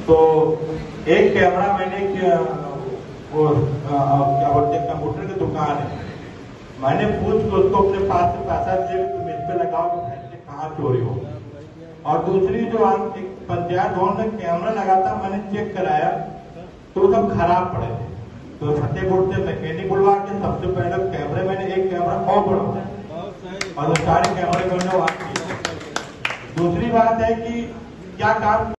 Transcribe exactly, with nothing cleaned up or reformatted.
तो एक कैमरा मैंने क्या वो क्या बोलते हैं कंप्यूटर की दुकान है, मैंने पूछ के उसको अपने पास से पैसा दिया तुम इस पे लगाओ कि भाई कहाँ चोरी हो। और दूसरी जो एक पंचायत भवन में कैमरा लगा था, मैंने चेक कराया तो सब खराब पड़े थे। तो फतेहपुर से मैकेनिक बुलवा के सबसे पहले कैमरे मैंने एक कैमरा और बढ़ाया और वो सारे कैमरे मैंने वहां किए। दूसरी बात है कि क्या काम